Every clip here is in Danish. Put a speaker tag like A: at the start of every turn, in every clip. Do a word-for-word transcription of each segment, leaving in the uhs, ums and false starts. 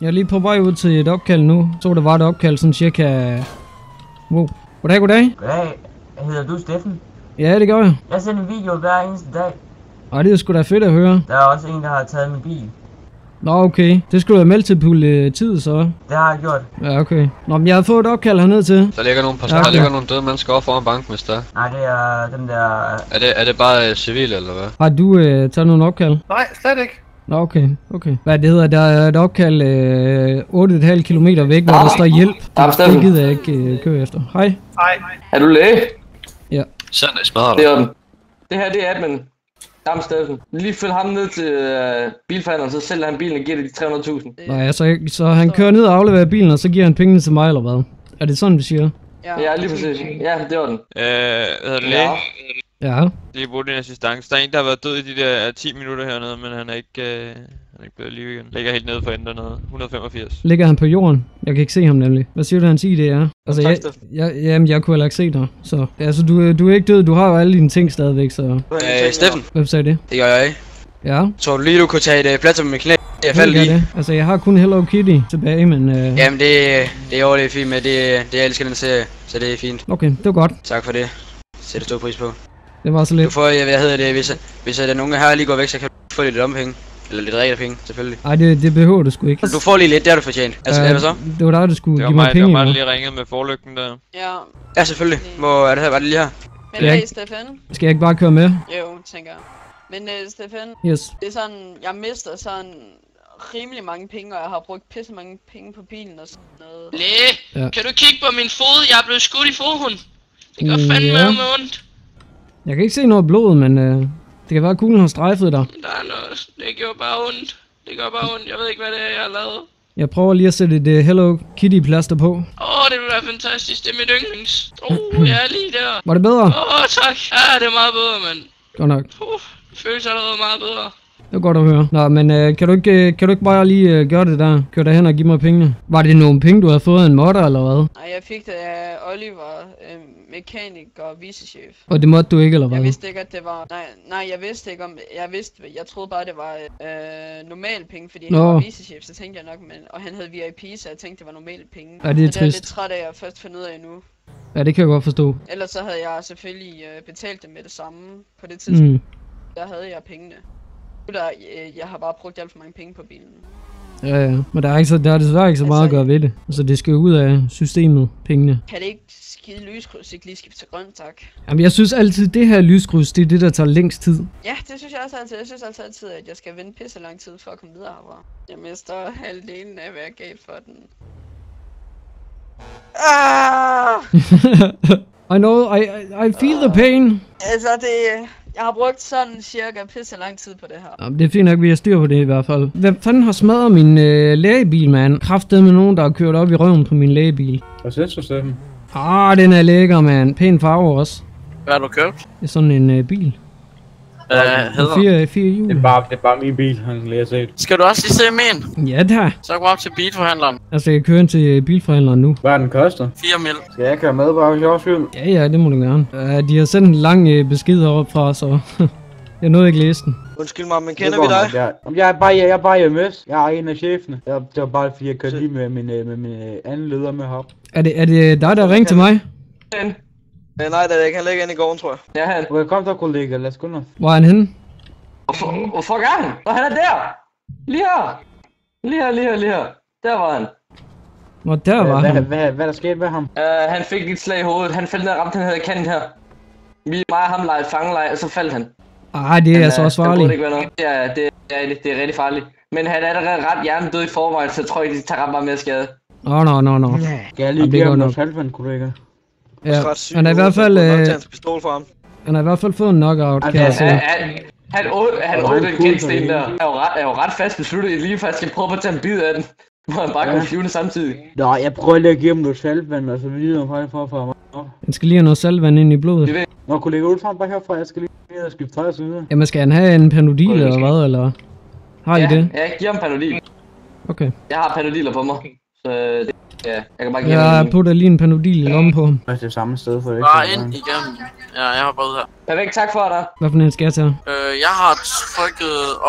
A: Jeg er lige på vej ud til et opkald nu. Så der var et opkald sådan cirka... Wow. Goddag, goddag.
B: Goddag. Hedder du Steffen?
A: Ja, det gør jeg.
B: Jeg sender en video hver eneste dag.
A: Ej, det er sgu da fedt at høre.
B: Der er også en, der har taget min bil.
A: Nå, okay. Det skulle du have meldt til politiet, så.
B: Det har jeg gjort.
A: Ja, okay. Nå, men jeg har fået et opkald herned til.
C: Der ligger nogle, ja,
A: okay.
C: Der ligger nogle døde mennesker over foran banken, hvis der.
B: Nej, det er den der...
C: Er det, er det bare civil, eller hvad?
A: Har du øh, taget nogle opkald?
D: Nej, slet ikke.
A: Nå, okay, okay. Hvad det hedder, der er et opkald øh, otte komma fem kilometer væk, hvor der står hjælp. Det gider jeg ikke øh, køre efter. Hej.
D: Hej.
E: Er du læge?
A: Ja.
C: Sådan er smadret.
E: Det er den. Det her, det er admin. Dam Steffen. Lige følg ham ned til øh, bilforhandleren, så sælger han bilen og giver det de tre hundrede tusind.
A: Nå ja, så, så han kører ned og afleverer bilen, og så giver han pengene til mig, eller hvad? Er det sådan, vi siger?
E: Ja, ja lige præcis. Ja, det var den.
F: Øh, hvad hedder det, læge?
A: Ja.
F: Lige brugt din assistance. Der er en, der har været død i de der ti minutter hernede, men han er ikke, øh, han er ikke blevet liv igen. Ligger helt nede for enden dernede. et hundrede og femogfirs.
A: Ligger han på jorden? Jeg kan ikke se ham nemlig. Hvad siger du, hans I D er? Altså, jeg, jeg, jamen, jeg kunne heller ikke se dig. Så, altså, du, du er ikke død. Du har jo alle dine ting stadigvæk, så...
G: Øh, Steffen.
A: Hvem sagde det?
G: Det gør jeg ikke.
A: Ja.
G: Tror du lige, du kunne tage et plads med min knæ? Jeg faldt lige.
A: Det. Altså, jeg har kun Hello Kitty tilbage, men... Øh...
G: Jamen, det, det er jo det er fint med. Det, det jeg elsker den serie, så det er fint.
A: Okay, det var godt.
G: Tak for det. Sætter stor pris på.
A: Det var så lidt.
G: Du får, jeg, hvad hedder det, hvis, hvis der er nogen her lige går væk, så kan du få lidt lommepenge. Eller lidt rigtige penge, selvfølgelig.
A: Ej, det, det behøver du sgu ikke.
G: Du får lige lidt, det har du fortjent. Altså,
A: uh,
G: hvad så?
A: Det var dig, der skulle
F: det
A: give mig
F: mig,
A: penge.
F: Det var mig, der lige ringede med forlygten der.
H: Ja.
G: Ja, selvfølgelig. Hvor er det her? Var det lige her?
H: Men hey, Steffen.
A: Skal jeg ikke bare køre med?
H: Jo, tænker jeg. Men uh, Steffen.
A: Yes.
H: Det er sådan, jeg mister sådan rimelig mange penge, og jeg har brugt pisse mange penge på bilen og sådan noget.
I: Læge, ja. Kan du kigge på min fod? Jeg er blevet skudt i foden. Det gør fandme
A: ja.
I: med ondt.
A: Jeg kan ikke se noget blod, men øh, det kan være, at kuglen har strejfet dig.
I: Der er noget. Det gjorde bare ondt. Det gør bare ondt. Jeg ved ikke, hvad det er, jeg har lavet.
A: Jeg prøver lige at sætte et uh, Hello Kitty plaster på.
I: Åh, oh, det vil være fantastisk. Det er mit yndlings. Åh, oh, jeg er lige der.
A: Var det bedre?
I: Åh, oh, tak. Ja, det er meget bedre, mand.
A: Godt nok.
I: Uh, det føles allerede meget bedre.
A: Det var godt at høre. Nå, men øh, kan, du ikke, øh, kan du ikke bare lige øh, gøre det der? Kør derhen og give mig pengene. Var det nogle penge, du havde fået af en modder, eller hvad?
H: Nej, jeg fik det af Oliver, øh, mekaniker og vicechef.
A: Og det måtte du ikke, eller hvad?
H: Jeg vidste ikke, at det var... Nej, nej, jeg vidste ikke om... Jeg vidste... Jeg troede bare, det var øh, normale penge, fordi Nå. han var vicechef, så tænkte jeg nok, men... Og han havde V I P, så jeg tænkte, det var normale penge.
A: Ja, det er
H: så
A: trist.
H: det er lidt træt af, at først finde ud af nu.
A: Ja, det kan jeg godt forstå.
H: Ellers så havde jeg selvfølgelig øh, betalt det med det samme på det tidspunkt. Mm. Der havde jeg pengene. Der, jeg har bare brugt alt for mange penge på bilen.
A: Ja, ja. Men der er, ikke så, der er desværre ikke så meget altså, at gøre ved det. Altså, det skal jo ud af systemet, pengene.
H: Kan det ikke skide lyskryds, ikke lige skifte til grønt, tak?
A: Jamen, jeg synes altid, det her lyskryds, det er det, der tager længst tid.
H: Ja, det synes jeg også altid. Jeg synes altid, altid at jeg skal vente pisse lang tid for at komme videre herfra. Jeg mister halvdelen af, hvad jeg gav for den. Ah!
A: I know, I, I, I feel the pain.
H: Altså, det... Jeg har brugt sådan cirka pisse lang tid på det her.
A: Jamen, det er fint nok, vi har styr på det i hvert fald. Hvem fanden har smadret min øh, lægebil, mand? Kraftedeme med nogen, der har kørt op i røven på min lægebil.
D: Hvad synes du, Steffen?
A: Ah, den er lækker, mand. Pæn farve også.
E: Hvad har du købt?
A: Det er sådan en øh, bil.
E: Hvad uh, hedder
A: fire, fire hjul.
D: Det er bare, det er bare min bil, han lige har set.
E: Skal du også lige se min?
A: Ja, da.
E: Så gå op til bilforhandleren.
A: Altså, jeg kører ind til bilforhandleren nu.
D: Hvad er den koster?
E: fire mil.
D: Skal jeg køre med bare, hvis jeg også vil?
A: Ja, ja, det må du gerne. Uh, de har sendt en lang uh, besked heroppe fra, så jeg nåede ikke læse den.
G: Undskyld mig, men kender vi dig?
D: Jeg, jeg er bare, jeg, jeg er bare hjemmes. Jeg er en af chefene. Jeg, det var bare fordi, jeg kørte lige med min, med min anden leder med hop.
A: Er det, er det dig, der ringte til mig?
G: Ja, nej, det er ikke. Han ligger inde i gården, tror jeg.
E: Ja, han.
D: Okay, kom så, kollega. Lad os gå nu.
A: Hvor er han henne?
E: Hvor fuck er han? Nå, han er der! Lige her! Lige her, lige her, lige her. Der var han.
A: Nå, der var
D: hvad,
A: han.
D: Hvad, hvad, hvad der skete med ham?
E: Uh, han fik et slag i hovedet. Han faldt ned og ramte den her kant her. Vi mig og ham legede fangelej, og så faldt han.
A: Ah, det er altså også farligt.
E: Det, det, er, det, er, det er rigtig farligt. Men han er allerede ret hjernedød i forvejen, så jeg tror ikke, de tager ret meget mere skade.
A: Nå, nå, nå, nå.
D: Skal jeg lige give ham noget salvand, kollega?
A: Ja, han er i hvert fald... Øh,
G: pistol for ham.
A: han har i hvert fald fået en knockout, kan jeg se.
E: Han åd den kendsten der. Jeg er jo ret, er jo ret fast besluttet, lige faktisk skal prøve at tage en bid af den. Hvor han bare kommer flyvende samtidig.
D: Nå, jeg prøver lige at give ham noget salvand, og så videre faktisk for at få ham op.
A: Han skal lige have noget salvand ind i blodet.
D: Nå, kollega, ud frem bare herfra, jeg skal lige ned og skifte tøj og så videre.
A: Jamen, skal han have en Panodil eller hvad, eller? Har I
E: ja,
A: det?
E: Ja, giv ham Panodil.
A: Okay.
E: Jeg har Panodiler på mig, så det, ja, jeg kan bare give
A: jeg
E: ham
A: Jeg putter lige en Panodil i lommen på ham.
D: Det er samme sted for det.
E: Bare ind igennem. Ja, jeg har bare ud her. Perfekt, tak for dig.
A: Hvad for en skal jeg tage?
E: Øh, jeg har trykket og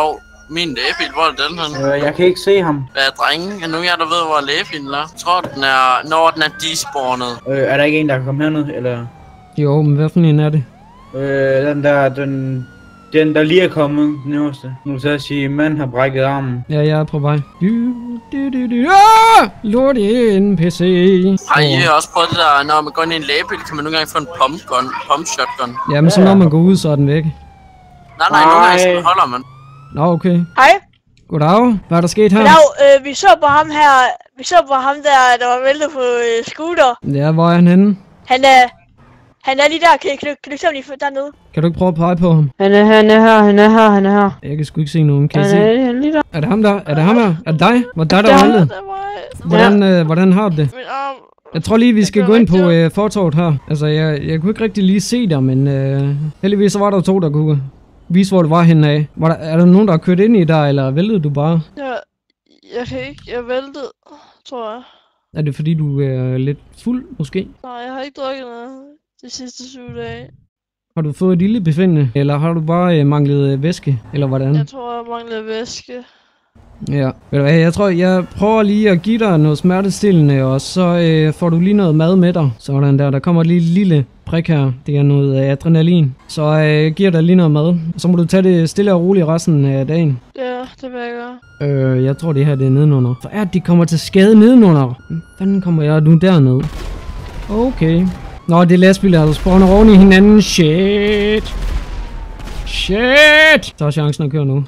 J: Min lægebil, hvor er den her?
D: Øh, jeg kan ikke se ham.
J: Hvad er drengen? Er nogen af jer, der ved, hvor lægebilen er? Jeg tror, den er, når den er despawnet.
D: Øh, er der ikke en, der kan komme herned, eller?
A: Jo, men hvad for en er det?
D: Øh, den der, den... Den, der lige er kommet, den øverste. Nu så at sige, mand har brækket armen.
A: Ja, jeg er på vej. Du, du, du, du. Ah! Lort N P C.
J: Har I også prøvet det der, når man går ind i en lægebil, kan man nogle gange få en pump gun, pump shotgun?
A: Jamen, så når man går ud, så er den væk.
J: Nej, nej, nogle gange så holder man.
A: Nå, okay.
K: Hej.
A: Goddag. Hvad er der sket her?
K: Goddag, øh, vi så på ham her, vi så på ham der, der var væltet på øh, scooter.
A: Ja, hvor er han henne?
K: Han er, han er lige der, kan, kan, kan du se ham lige dernede?
A: Kan du ikke prøve at pege på ham?
K: Han er, han er her, han er her, han er her.
A: Jeg kan sgu ikke se nogen, kan I
K: han
A: se?
K: Er, han er lige der.
A: Er det ham der? Er det ham her? Er det dig? Var det dig, der var væltet? Hvordan, øh, hvordan har du det? Jeg tror lige, vi skal gå ind på øh, fortorvet her. Altså, jeg, jeg kunne ikke rigtig lige se dig, men øh, heldigvis så var der to, der kunne vise, hvor du var henne af. Var der, er der nogen, der har kørt ind i dig, eller væltede du bare?
K: Ja, jeg kan ikke. Jeg væltede, tror jeg.
A: Er det fordi, du er lidt fuld, måske?
K: Nej, jeg har ikke drukket noget de sidste syv dage.
A: Har du fået et lille befindende, eller har du bare øh, manglet øh, væske, eller hvordan?
K: Jeg tror, jeg manglede væske.
A: Ja, ved du hvad, jeg tror, jeg prøver lige at give dig noget smertestillende, og så øh, får du lige noget mad med dig. Sådan der, der kommer lige et lille prik her, det er noget øh, adrenalin. Så øh, jeg giver dig lige noget mad, så må du tage det stille og roligt resten af dagen.
K: Ja, det vil jeg gøre.
A: Øh, jeg tror det her det er nedenunder. For er de kommer til skade nedenunder? Hvordan fanden kommer jeg nu derned? Okay. Nå, det er lastbiler, der spawner oven i hinanden. Shit. Shit. Så er chancen at køre nu.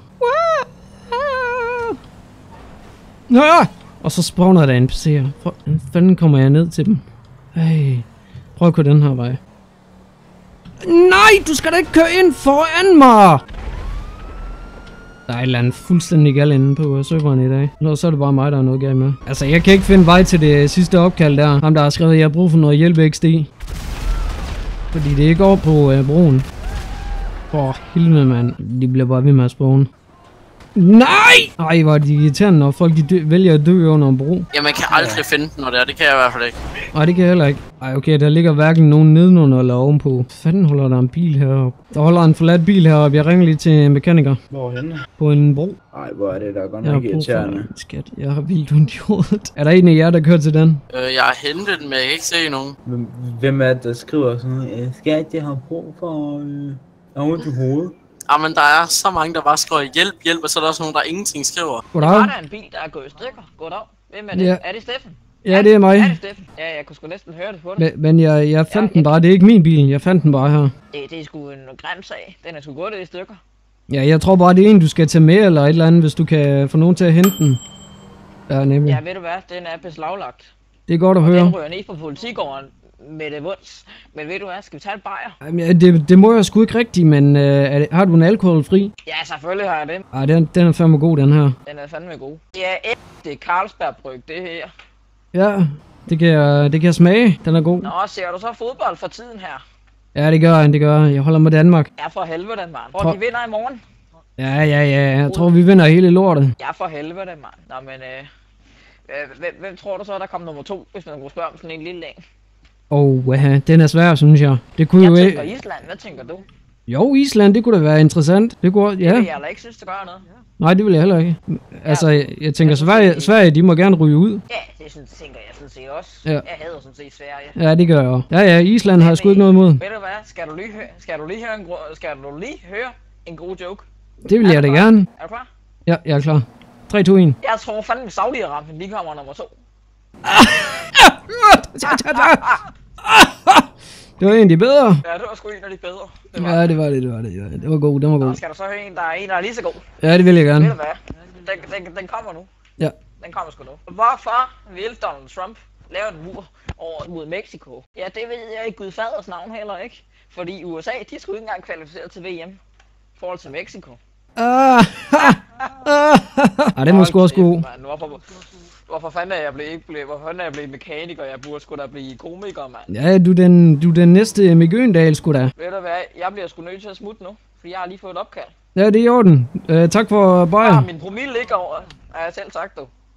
A: Nå, og så spawner der N P C'er. Hvordan fanden kommer jeg ned til dem? Ej. Prøv at køre den her vej. Nej, du skal da ikke køre ind foran mig! Der er et eller andet fuldstændig galt inde på serveren i dag. Nå, så er det bare mig, der er noget galt med. Altså, jeg kan ikke finde vej til det sidste opkald der. Ham, der har skrevet, at jeg har brug for noget hjælp X D. Fordi det ikke går på øh, broen. For helvede, mand. De bliver bare ved med at spawne. Nej! Ej, hvor er de irriterende, når folk de dø vælger at dø under en bro.
J: Ja, man kan aldrig finde den, når det er. Det kan jeg i hvert fald ikke.
A: Nej, det kan jeg heller ikke. Ej, okay, der ligger hverken nogen nedenunder eller ovenpå. Fanden holder der en bil heroppe? Der holder en forladt bil heroppe. Jeg ringer lige til en mekaniker.
D: Hvorhenne?
A: På en bro.
D: Ej, hvor er det der godt nok irriterende.
A: Skat, jeg har vildt ondt i hovedet. Er der en af jer, der kører til den?
J: Øh, jeg har hentet den, men jeg kan ikke se nogen.
D: Hvem, hvem er det, der skriver sådan noget? Skat, jeg har brug for... Øh, jeg har ondt i hovedet.
J: Ah, men der er så mange, der bare skriver hjælp, hjælp, og så er der også nogen, der ingenting skriver.
A: Goddag.
H: Der er en bil, der er gået i stykker. Goddag. Hvem er det?
A: Ja.
H: Er det Steffen?
A: Ja, det er mig.
H: Er det Steffen? Ja, jeg kunne sgu næsten høre det på dig.
A: Men, men jeg, jeg fandt ja, den bare. Det er ikke min bil. Jeg fandt den bare her.
H: Det, det er sgu en grim sag. Den er sgu gået i stykker.
A: Ja, jeg tror bare, det er en, du skal tage med eller et eller andet, hvis du kan få nogen til at hente den. Ja, nemlig.
H: Ja, ved du hvad? Den er beslaglagt.
A: Det er godt at
H: og
A: høre.
H: Den ryger ned på politigården med det vunds. Men ved du hvad? Skal vi tage et bajer?
A: Jamen, ja, det, det må jeg sgu ikke rigtigt, men øh, er det, har du en alkoholfri?
H: Ja, selvfølgelig har jeg den.
A: Ej, den, den er fandme god, den her.
H: Den er fandme god. Det er det Carlsberg-bryg, det her.
A: Ja, det kan, jeg, det kan jeg smage. Den er god.
H: Nå, ser du så fodbold for tiden her?
A: Ja, det gør jeg, det gør jeg. Jeg holder med Danmark.
H: Ja, for helvede, mand. Tror
A: Tror...
H: de vinder i morgen?
A: Ja, ja, ja. Jeg tror, vi vinder hele lortet.
H: Ja, for helvede, mand. Nå, men øh, hvem, hvem tror du så, der kommer nummer to, hvis man kunne spørge om sådan en lille en?
A: Åh, oh, ja, den er svær, synes jeg. Det kunne
H: jeg
A: jo
H: tænker Island. Hvad tænker du?
A: Jo, Island, det kunne da være interessant. Det kunne, ja.
H: Det vil jeg heller ikke synes, det gør noget.
A: Nej, det vil jeg heller ikke. Altså, jeg, jeg tænker, Sverige, Sverige, de må gerne ryge ud.
H: Ja, det synes, tænker jeg sådan set også.
A: Ja.
H: Jeg hader sådan set Sverige.
A: Ja, det gør jeg også. Ja, ja, Island har jeg sgu ikke noget imod.
H: Ved du hvad? Skal du lige høre, skal du lige høre, en, skal du lige høre en god joke?
A: Det vil jeg da gerne.
H: Er du klar?
A: Ja, jeg er klar. tre, to, et.
H: Jeg tror fandme Saudi-Arabien, de kommer nummer to.
A: Det var en af de bedre.
H: Ja, det var sgu en af de bedre.
A: Det var ja, det var det, det var det. Ja. Det var god, den var god.
H: Nå, skal du så høre en, der er en, der er lige så god?
A: Ja, det vil jeg gerne.
H: Ved du hvad? Den, den, den kommer nu.
A: Ja.
H: Den kommer sgu nu. Hvorfor vil Donald Trump lave en mur over mod Mexico? Ja, det ved jeg ikke Gud faders navn heller ikke. Fordi U S A, de skulle ikke engang kvalificere til V M. I forhold til Mexico.
A: Ah, ah, det må sgu også god.
H: Hvorfor, hvorfor fanden er jeg blevet ikke blevet, hvorfor fanden er jeg blevet mekaniker? Jeg burde sgu da blive komiker, mand.
A: Ja, du den, du den næste Mick Øgendal sgu da.
H: Ved du hvad, jeg bliver sgu nødt til at smutte nu, fordi jeg har lige fået et opkald.
A: Ja, det er i orden. Uh, tak for bajer.
H: Ja, min promille ligger over. Ja, selv sagt du.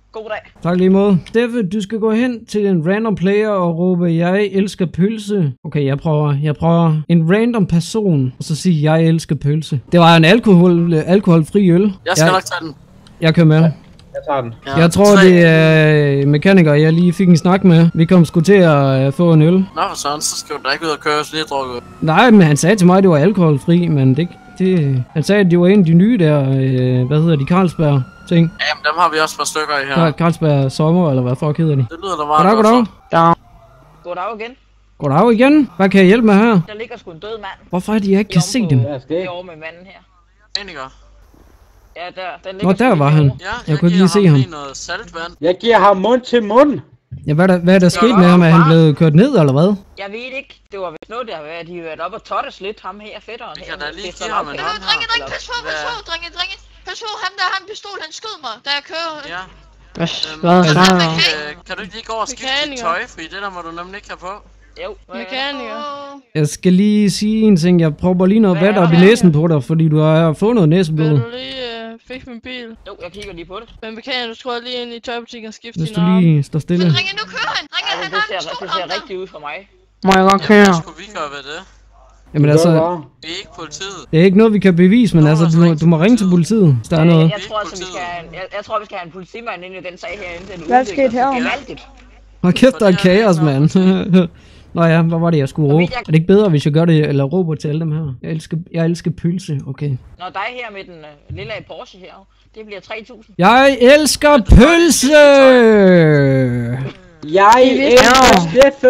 H: God dag.
A: Tak lige måde. Steffe, du skal gå hen til en random player og råbe, jeg elsker pølse. Okay, jeg prøver. Jeg prøver en random person, og så sige, jeg elsker pølse. Det var en alkohol, alkoholfri øl.
J: Jeg skal
A: jeg,
J: nok tage den.
A: Jeg kører med.
D: Jeg tager den.
J: Ja,
A: Jeg tror,
J: tre.
A: det er mekaniker, jeg lige fik en snak med. Vi kom sgu til at uh, få en øl.
J: Nå, for sådan, så skal du da ikke ud og køre, så lige drukket.
A: Nej, men han sagde til mig, at det var alkoholfri, men det, det... Han sagde, at det var en af de nye der, øh, hvad hedder de, Carlsberg ting.
J: Jamen, dem har vi også et par stykker i her.
A: Car- Carlsberg Sommer, eller hvad fuck hedder de?
J: Det lyder da meget
A: Goddag, goddag.
H: Ja. Goddag igen.
A: Goddag igen. Hvad kan jeg hjælpe med her?
H: Der ligger sgu en død mand.
A: Hvorfor er det, jeg ikke kan se dem?
H: Det er over med manden her.
J: Eniger.
H: Ja, der. Den
A: Nå,
H: ligger
A: der
H: sgu
A: var
H: lige
A: han.
H: derovre.
J: Ja,
A: Jeg kunne ikke lige se ham.
J: lige noget saltvand.
D: Jeg giver ham mund til mund.
A: Ja, hvad er der, hvad er der sket med ham? Er han blevet kørt ned, eller hvad?
H: Jeg ved ikke. Det var vist noget, der har været. De har været oppe og tottes lidt, ham her, fætteren.
J: Vi kan da lige
H: Fætter
J: give ham en
H: Lavkær.
J: hånd her.
I: Drenge, drenge, pas på, pas på, drenge, drenge. Pas på, ham der har en pistol, han skød mig, da jeg kører.
J: Ja.
I: Hvad?
J: Øhm,
I: Hvad?
J: kan, du
I: Hvad?
J: ikke, øh, kan du ikke lige gå og skifte dit
I: Mekaniker.
J: tøj, fordi det der må du nemlig ikke have på.
H: Jo.
I: Mekaniker.
A: Jeg skal lige sige en ting. Jeg propper lige noget vand op i næsen på dig, fordi du har fået noget næseblod.
I: Vil du lige øh, fikse min bil?
H: Jo, jeg kigger lige på det.
I: Men mekaniker, du tror lige ind i tøjbutikken og skifte
A: Hvis
I: din
A: du
I: arm.
A: lige står stille.
I: Men drenge, nu kører han. Drenge,
H: Ja,
I: han
H: det,
I: har
H: ser,
I: en pistol
H: det ser
I: om dig.
H: rigtigt ud for mig.
A: Må jeg godt
J: Jamen, hvad skulle vi gøre ved det?
A: Jamen altså,
J: Vi er ikke politiet.
A: det er ikke noget, vi kan bevise, men altså, du, du må ringe til politiet, hvis der er noget.
H: Jeg, jeg, tror altså, vi skal have en, jeg, jeg tror, vi skal have en politimand ind i den sag her, inden den
K: Hvad skete her?
H: Gevaldigt.
A: Hold kæft, der er kaos, mand. Nå ja, hvad var det, jeg skulle råbe? Er det ikke bedre, hvis jeg gør det, eller råber til alle dem her? Jeg elsker, jeg elsker pølse, okay.
H: Når dig her med den uh, lille Porsche her, det bliver tre tusind.
A: Jeg elsker pølse!
D: Jeg elsker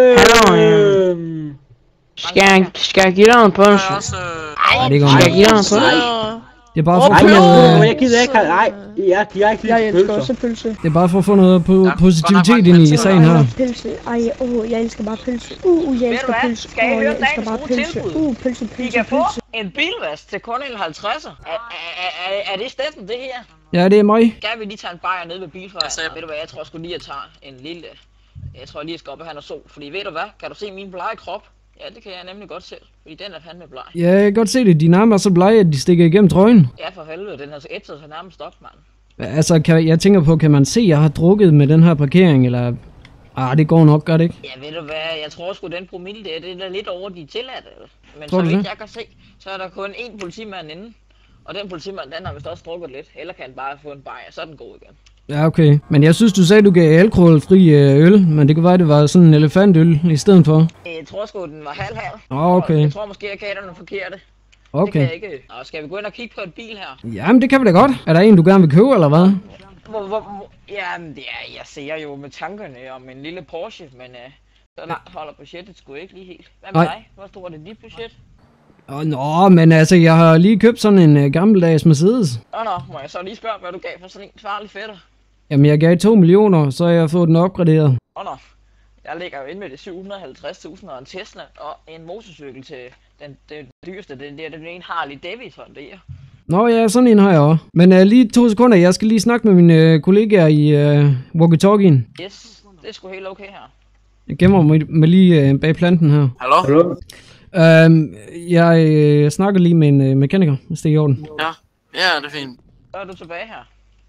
D: Steffe!
L: Skal jeg, skal jeg give dig en pølse?
A: Nej, det går
L: Skal jeg give dig en
A: ikke.
L: pølse?
A: Det er bare for
D: Nej,
A: at få noget,
D: jeg gider ikke have... Nej, jeg giver ikke
K: Jeg
D: lige
K: elsker
D: pølser.
K: også pølse.
A: det er bare for at få noget po- positivitet ind i sagen her.
K: Pølse. Ej, åh, oh, jeg elsker bare pølse. Uh, jeg
H: Ved du
K: elsker
H: hvad?
K: pølse.
H: Skal I
K: Åh,
H: høre
K: jeg elsker
H: dagens
K: bare
H: gode
K: pølse.
H: tilbud?
K: Uh, pølse,
H: I
K: pølse,
H: kan få
K: pølse.
H: en bilvask til kun en halvtredser. Er, er, er, er det Steffen, det her?
A: Ja, det er mig.
H: Skal vi lige tage en bajer ned ved bilfra?
J: Altså,
H: Ved du hvad, jeg tror sgu lige, at jeg tager en lille... Jeg tror lige, jeg skal op og have noget sol. Fordi ved du hvad? Kan du se min blege krop? Ja, det kan jeg nemlig godt selv. Fordi den er fandme bleg.
A: Ja, jeg kan godt se det. De nærmer er så blege, at de stikker igennem trøjen.
H: Ja, for helvede. Den har så ætset sig nærmest op, mand.
A: Altså, kan, jeg tænker på, kan man se, at jeg har drukket med den her parkering, eller... Ah, det går nok, gør det ikke?
H: Ja, ved du hvad? Jeg tror sgu, den promille der, det er lidt over de tilladte. Men
A: Tror
H: så
A: du
H: vidt
A: det?
H: jeg kan se, så er der kun én politimand inde. Og den politimand, den har vist også drukket lidt. Eller kan han bare få en bajer, så er den god igen.
A: Ja, okay. Men jeg synes, du sagde, du gav alkoholfri øh, øl, men det kan være, det var sådan en elefantøl i stedet for.
H: Jeg tror sgu, den var halv-halv.
A: Åh, okay.
H: Jeg tror måske, jeg gav dig nogle forkerte. Det kan
A: Okay.
H: jeg ikke. Nå, skal vi gå ind og kigge på en bil her?
A: Jamen, det kan vi da godt. Er der en, du gerne vil købe, eller hvad?
H: Hvor, hvor, hvor, jamen, det er, jeg ser jo med tankerne om en lille Porsche, men uh, så langt holder budgettet sgu ikke lige helt. Hvad med
A: Nej.
H: dig? Hvor stort er dit budget?
A: Åh, nå, men altså, jeg har lige købt sådan en øh, gammeldags Mercedes.
H: Nå, nå, må jeg så lige spørge, hvad du gav for sådan en farlig fætter?
A: Jamen, jeg gav to millioner, så har jeg fået den opgraderet.
H: Nå, nå. Jeg ligger jo inde med det syv hundrede og halvtreds tusind og en Tesla og en motorcykel til den, den dyreste. Den der, den er en Harley Davidson, det her.
A: Nå ja, sådan en har jeg også. Men uh, lige to sekunder, jeg skal lige snakke med mine uh, kollegaer i uh, walkie-talkien.
H: Yes, det er sgu helt okay her.
A: Jeg gemmer mig, mig lige uh, bag planten her.
J: Hallo?
D: Hallo?
A: Um, jeg uh, snakker lige med en uh, mekaniker, hvis det er i orden.
J: Ja, ja, det er fint.
H: Så er du tilbage her.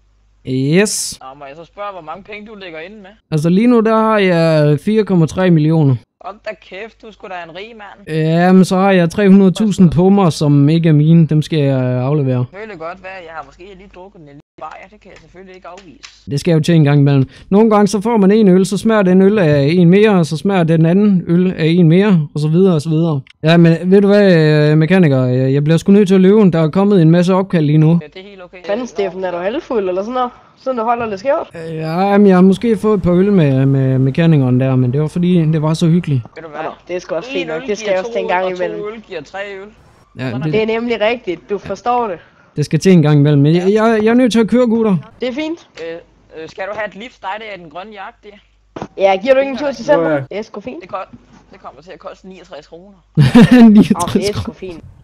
A: Yes.
H: Nå, må jeg så spørge, hvor mange penge du ligger inde med?
A: Altså lige nu, der har jeg fire komma tre millioner.
H: Hold da kæft, du skulle da en rig mand.
A: Jamen, så har jeg tre hundrede tusind på mig, som ikke er mine. Dem skal jeg aflevere.
H: Selvfølgelig godt være, jeg har måske lige drukket en lille bajer, det kan jeg selvfølgelig ikke afvise.
A: Det skal jeg jo til en gang imellem. Nogle gange så får man en øl, så smager den øl af en mere, og så smager den anden øl af en mere, og så videre og så videre. Ja, men ved du hvad, mekaniker, jeg bliver sgu nødt til at løbe. Der er kommet en masse opkald lige nu.
H: Ja, det er helt okay.
L: Fanden, Steffen, er du halvfuld eller sådan noget? Sådan du holder lidt skævt?
A: Ja, men jeg har måske fået et par øl med, med mekanikeren der, men det var fordi, det var så hyggeligt.
H: Ved du hvad?
L: Nå, det er sgu også
H: En
L: fint nok.
H: øl
L: Det skal
H: giver
L: jeg også
H: to
L: til en gang
H: øl, og
L: imellem.
H: to øl giver tre øl.
A: Ja,
L: Det
A: det,
L: er nemlig rigtigt. Du forstår det.
A: det skal til en gang imellem. Men jeg, jeg, jeg er nødt til at køre, gutter.
L: Det er fint.
H: Øh, øh, skal du have et lift, dig der i den grønne jakke der?
L: Ja, giver du ikke en tur til center?
D: Ja.
L: Det er sgu fint.
H: Det, ko- det kommer til at koste niogtres kroner.
L: Åh, det er
A: niogtres
L: sgu fint.